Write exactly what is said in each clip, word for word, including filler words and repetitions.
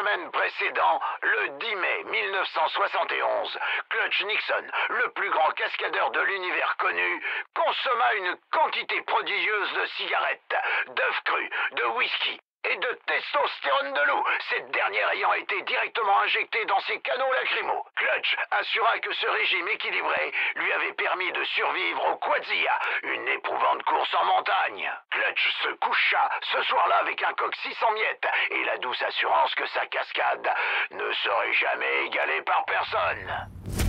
semaine précédent, le dix mai mille neuf cent soixante et onze, Clutch Nixon, le plus grand cascadeur de l'univers connu, consomma une quantité prodigieuse de cigarettes, d'œufs crus, de whisky et de testostérone de loup, cette dernière ayant été directement injectée dans ses canaux lacrymaux. Clutch assura que ce régime équilibré lui avait permis de survivre au Quadzilla, une éprouvante course en montagne. Clutch se coucha ce soir-là avec un coq six cents miettes et la douce assurance que sa cascade ne serait jamais égalée par personne.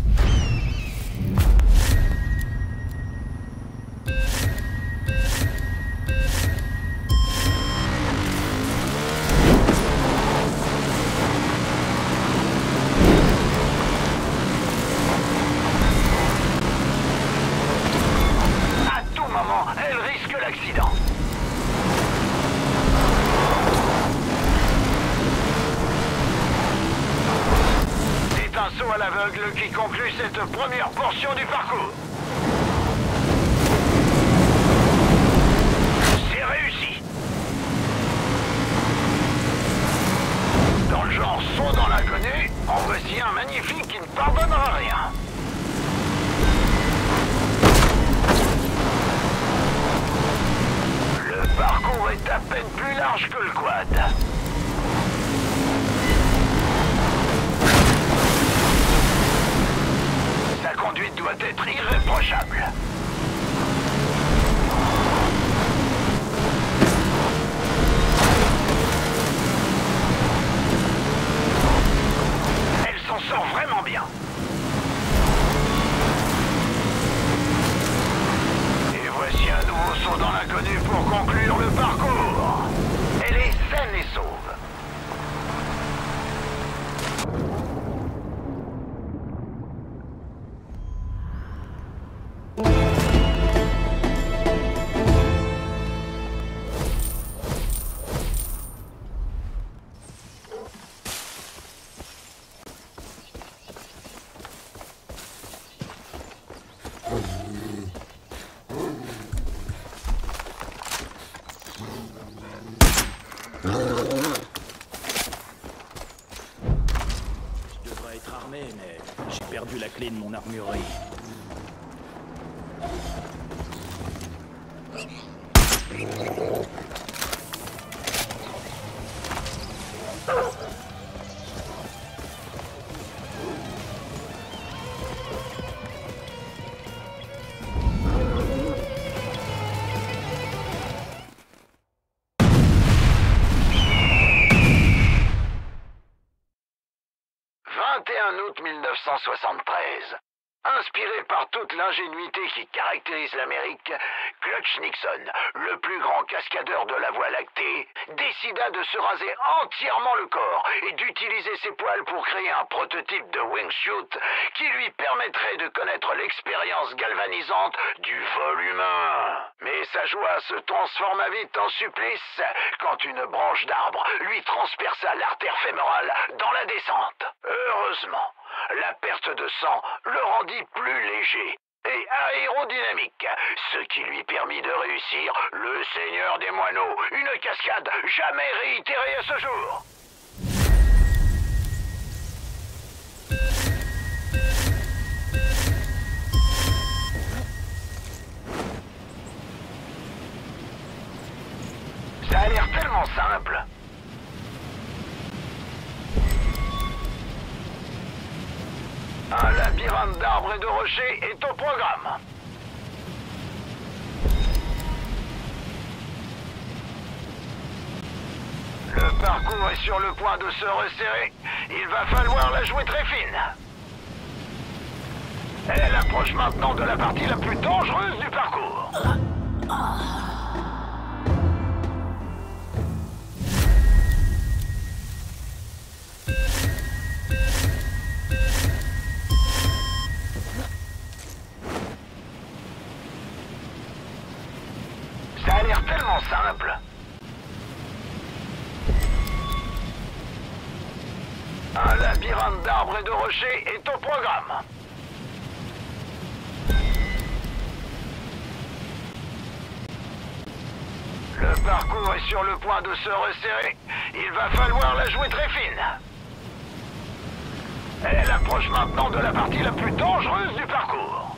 Elle risque l'accident. C'est un saut à l'aveugle qui conclut cette première portion du parcours. C'est réussi. Dans le genre saut dans l'inconnu, en voici un magnifique qui ne pardonnera rien. Le parcours est à peine plus large que le quad. Sa conduite doit être irréprochable. Elle s'en sort vraiment bien. Voici un nouveau saut dans l'inconnu pour conclure le parcours. Elle est saine et sauve. Je devrais être armé, mais j'ai perdu la clé de mon armurerie. vingt et un août mille neuf cent soixante-treize. Inspiré par toute l'ingénuité qui caractérise l'Amérique, Clutch Nixon, le plus grand cascadeur de la Voie lactée, décida de se raser entièrement le corps et d'utiliser ses poils pour créer un prototype de wingsuit qui lui permettrait de connaître l'expérience galvanisante du vol humain. Mais sa joie se transforma vite en supplice quand une branche d'arbre lui transperça l'artère fémorale dans la descente. Heureusement, la perte de sang le rendit plus léger et aérodynamique, ce qui lui permit de réussir le Seigneur des Moineaux, une cascade jamais réitérée à ce jour. Ça a l'air tellement simple. Un labyrinthe d'arbres et de rochers est au programme. Le parcours est sur le point de se resserrer. Il va falloir la jouer très fine. Elle approche maintenant de la partie la plus dangereuse du parcours. Ça a l'air tellement simple. Un labyrinthe d'arbres et de rochers est au programme. Le Le parcours est sur le point de se resserrer. Il va falloir la jouer très fine. Elle approche maintenant de la partie la plus dangereuse du parcours.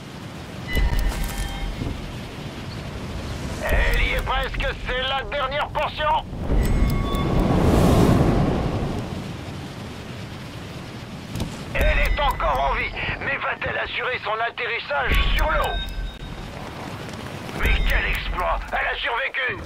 Elle y est presque, c'est la dernière portion. Elle est encore en vie, mais va-t-elle assurer son atterrissage sur l'eau? Mais quel exploit! Elle a survécu!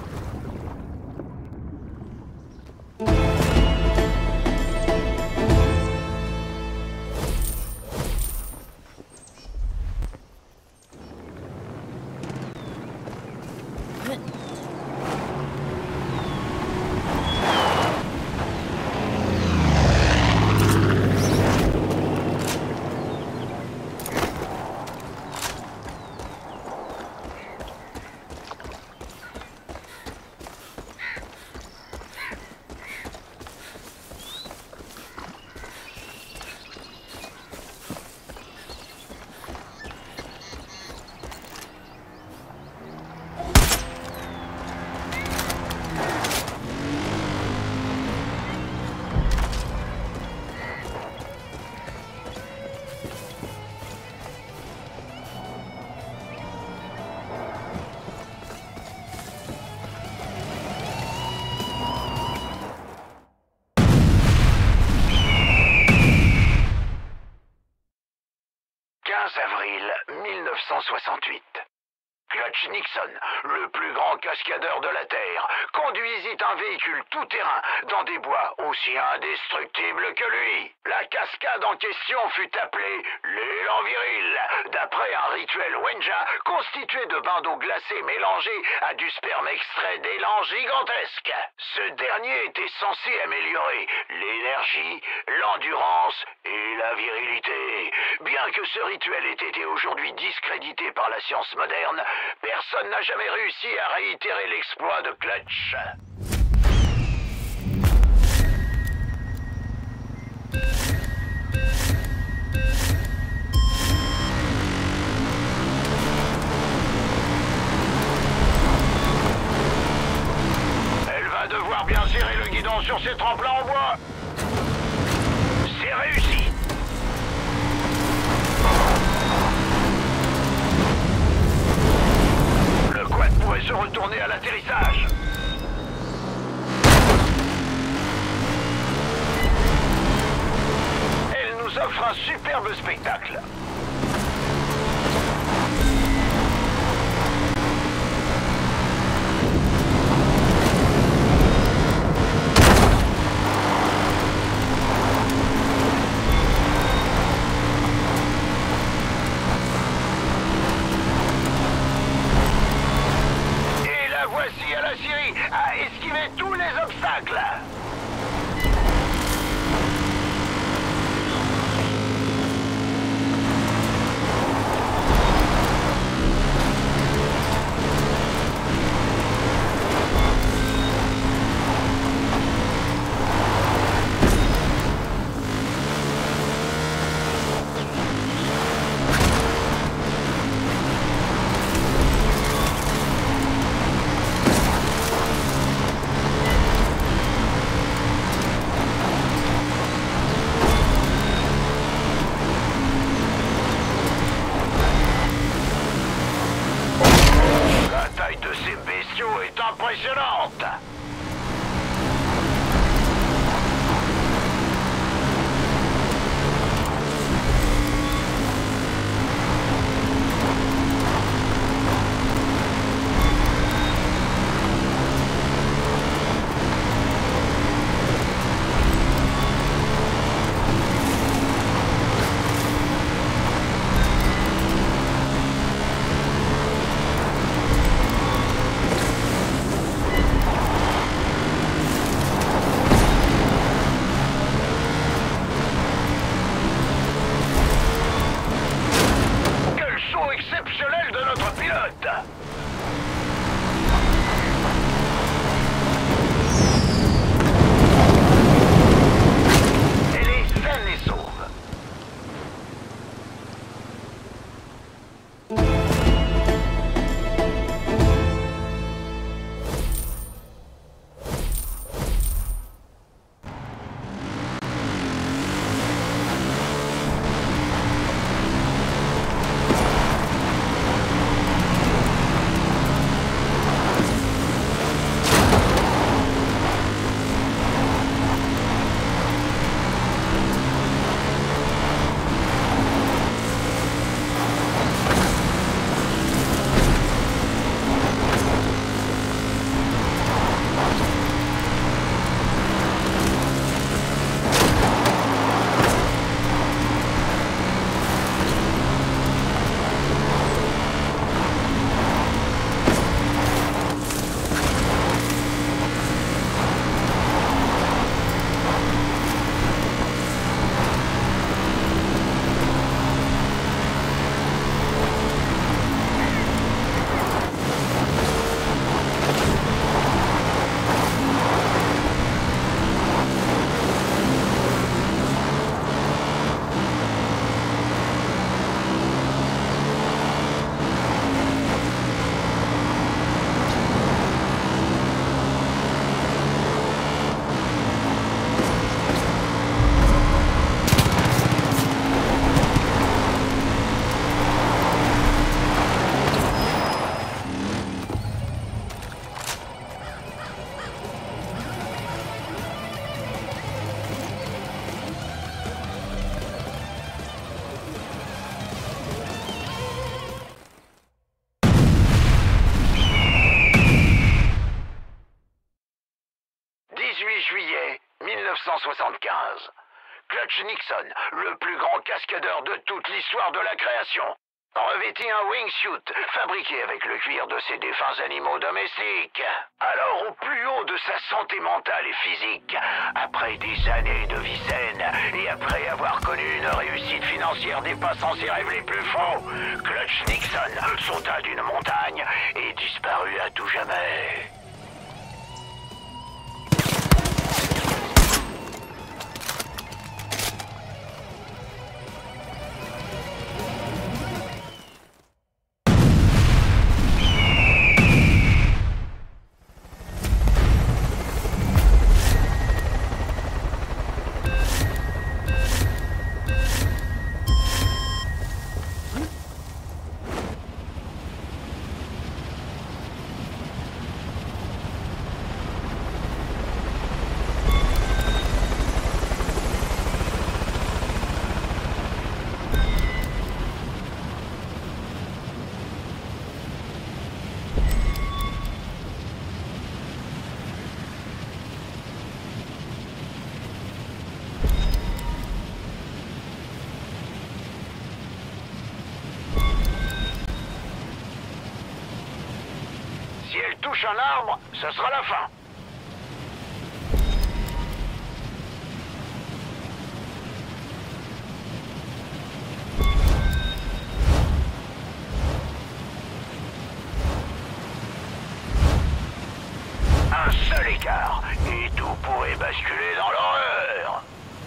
quinze avril mille neuf cent soixante-huit. Clutch Nixon, le plus grand cascadeur de la Terre, conduisit un véhicule tout-terrain dans des bois aussi indestructibles que lui. La cascade en question fut appelée l'élan viril, d'après un rituel Wenja constitué de bains d'eau glacée mélangés à du sperme extrait d'élan gigantesques. Ce dernier était censé améliorer l'énergie, l'endurance et la virilité. Bien que ce rituel ait été aujourd'hui discrédité par la science moderne, personne n'a jamais réussi à réitérer l'exploit de Clutch. Elle va devoir bien serrer le guidon sur ses tremplins en bois. C'est réussi. Le quad pourrait se retourner à l'atterrissage. Elle nous offre un superbe spectacle. Voici à la Syrie à esquiver tous les obstacles. dix-huit juillet mille neuf cent soixante-quinze. Clutch Nixon, le plus grand cascadeur de toute l'histoire de la création, revêtit un wingsuit fabriqué avec le cuir de ses défunts animaux domestiques. Alors, au plus haut de sa santé mentale et physique, après des années de vie saine et après avoir connu une réussite financière dépassant ses rêves les plus faux, Clutch Nixon sauta d'une montagne et disparut à tout jamais. Si elle touche un arbre, ce sera la fin. Un seul écart, et tout pourrait basculer dans l'horreur.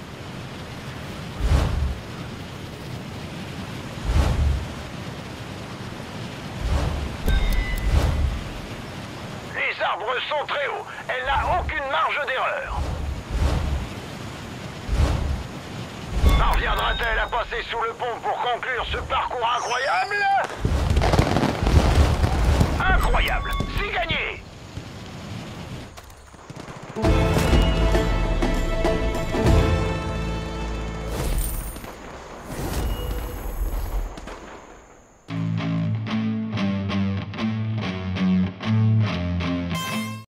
Les arbres sont très hauts. Elle n'a aucune marge d'erreur. Parviendra-t-elle à passer sous le pont pour conclure ce parcours incroyable? Incroyable! C'est gagné!